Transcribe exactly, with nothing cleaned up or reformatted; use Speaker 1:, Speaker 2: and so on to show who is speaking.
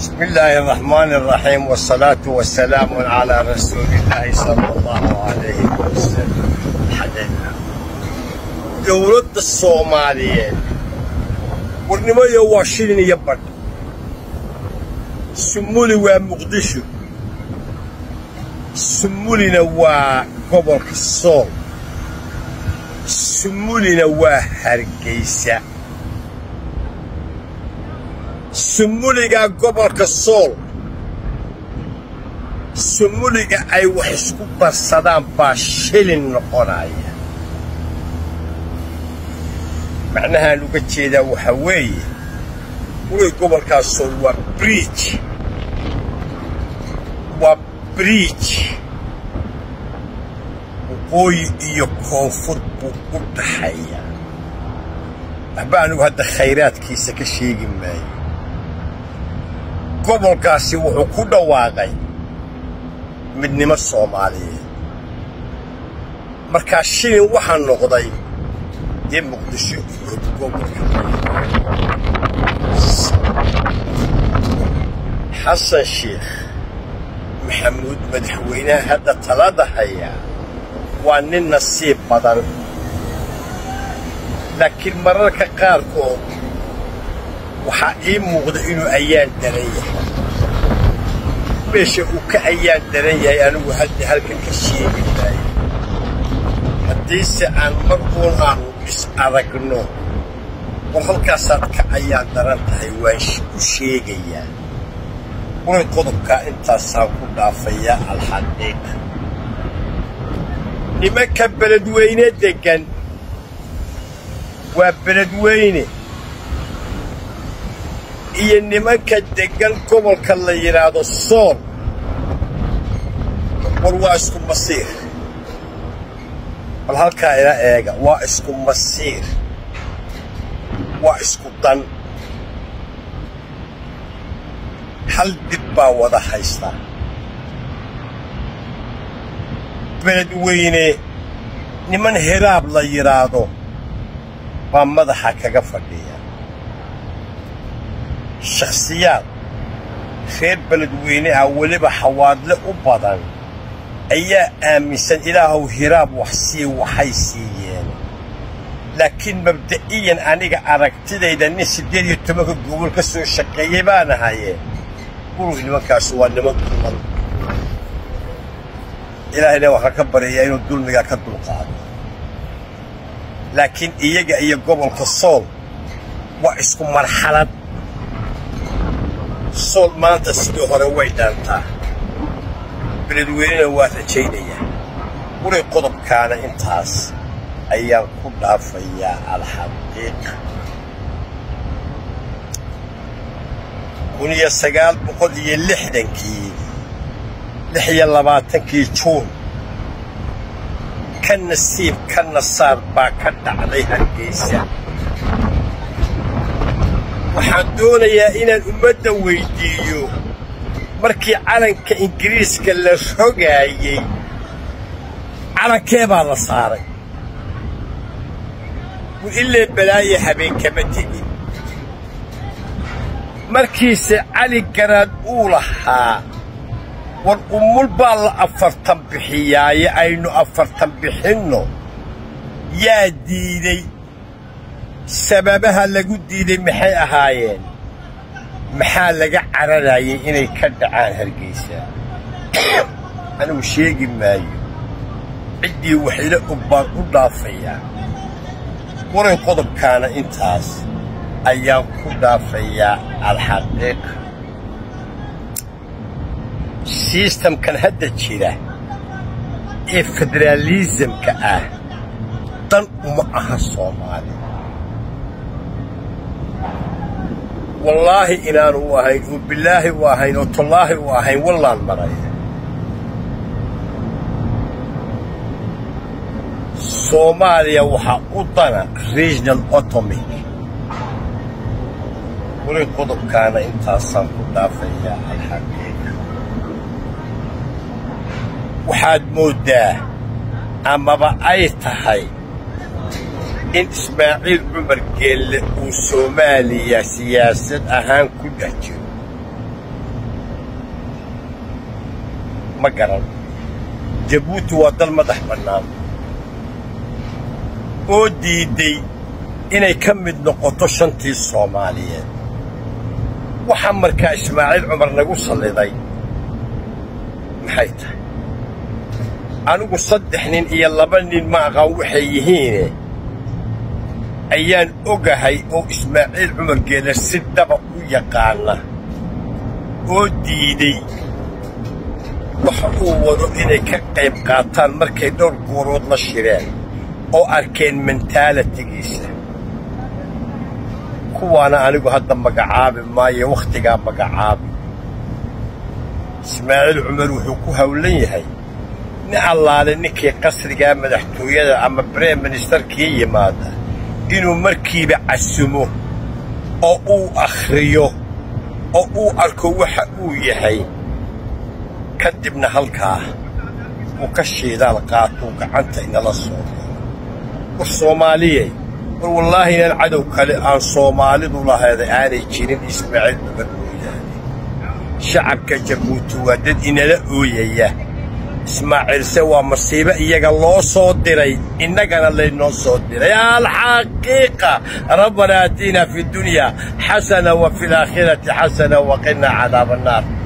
Speaker 1: بسم الله الرحمن الرحيم والصلاة والسلام على رسول الله صلى الله عليه وسلم. حدثنا دولة الصومالية ورنما يواشين يبرد سمولي ومقدشو سمولي نوا قبل الصوم سمولي نوا هرقيسة سموليغا gobolka sool sumuliga ay wax isku barsadaan baa shilin noqonaya macnaha luga jeeda waxa weeye uu gobolka sool waa bridge waa bridge oo iyo koonfur buu u dhaxaya abaanu hadda khayraadkiisa ka sheegi maayo gobolkaasi wuxuu ku dhawaaqay midnimo Soomaaliyeed marka shilin waxa noqday ee Muqdisho iyo gobolka Xasan Sheikh Maxamuud madaxweynaha hadda talada haya waa nin nasiib badan laakiin mararka qaarkood waxa ii muuqda inuu ayaan daran yahay meesha uu ka ayaan daran yahay anigu hadda halkan ka sheegi maayo haddiise aan markuun aanu is aragno war halkaasaad ka ayaan daran tahay waan u sheegayaa way qodobka intaasaan ku dhaafayaa alxaqiiq nimanka beledweyne degan waa beledweyne iyo nimanka degan gobolka la yiraahdo sool war waa isku masiir bal halkaa ila eega waa isku masiir waa isku dan hal dib baa wada haysta beledweyne niman hiraab la yiraahdo baa madaxa kaga fadhiya shakhsiyaad reer beledweyne ah waliba xawaadle u badan ayaa aaminsan ilaahu hiraab wax sii waxay siiyeen laakiin mabda'iyan aniga aragtidayda nin sideed iyo toban gobol ka soo shaqeeyay baan ahaye gurug nimankaas waa niman kulman ilaahayna waxa ka baraya inuu dulmiga ka dulqaado laakiin iyaga iyo gobolka sool waa isku marxalad sool maanta sidoo hore way dhaantaa beledweyne waa rajaynaya wuxuu qodobkaana intaas ayaan ku dhaafayaa alxaqiiq kun iyo sagaal boqol iyo lixdankii lix iyo labaatankii juun kan nasiib kan nasaar baa ka dhacday Hargeysa waxaan doonayaa inaan ummadda weydiiyo markii calanka Ingiriiska la rogaayay calankee baa la saaray ilaa balaaye habeen kama tegin markiise cali garaad uu lahaa war umul baa la afartan bixiyaaye aynu afartan bixinno yaa diiday sababaha lagu diiday maxay ahaayeen maxaa laga cararayay inay ka dhacaan Hargeysa anigu sheegi maayo cidii waxila u baan u dhaafayaa waran qodobkaana intaas ayaan ku dhaafayaa alxaqiiq systemkan hadda jira ee federalismka ah dan uma aha Soomaali والله إنان واهين وبالله واهين وتالله واهين والله المرأي Soomaaliya waxa u dana regional autonomy ولي قدب كان انتاصان كدافيا الحقيقة وحاد موداه أما بأي تحي إن إسماعيل عمر قال وسوماليا سياسة أهان كل أجل ما قرن جيبوتي ودل مدح بنام ودي دي إني كمد نقطة شنتي الصومالية وحمر كإسماعيل عمر نقص اللي ضي محيته أنا قصدحنين إيا اللبنين ما غوحيهين أيان أوغاهي أو إسماعيل عمر قيل السدة ويقالنا وديدي وحقوه إني كقيب قاطان مركي دور قرود للشرين أو أركين منتالة قيسة كوانا أنيقو هادا مقعابي ماي وقتقا مقعابي إسماعيل عمر وحكوها وليهي نعلا لنكي قصرقا مدحتوية أما بريم منستر كي يمادا إنو مركيب عسمو أو أو أخريو أو أو أركو وحقو يحي كدبنا هالكاه وكشي ذا القاتو كعنت إن الله الصوت والصومالية والله إن العدو كالآن صومالي والله هذا آلي جيرين إسماعيل عمر شعب كجبوتي ودد إن لأوية إسماعيل سوى مصيبة إياك الله صدري إنك أنا اللي نصدري يا الحقيقة ربنا آتينا في الدنيا حسنة وفي الآخرة حسنة وقنا عذاب النار.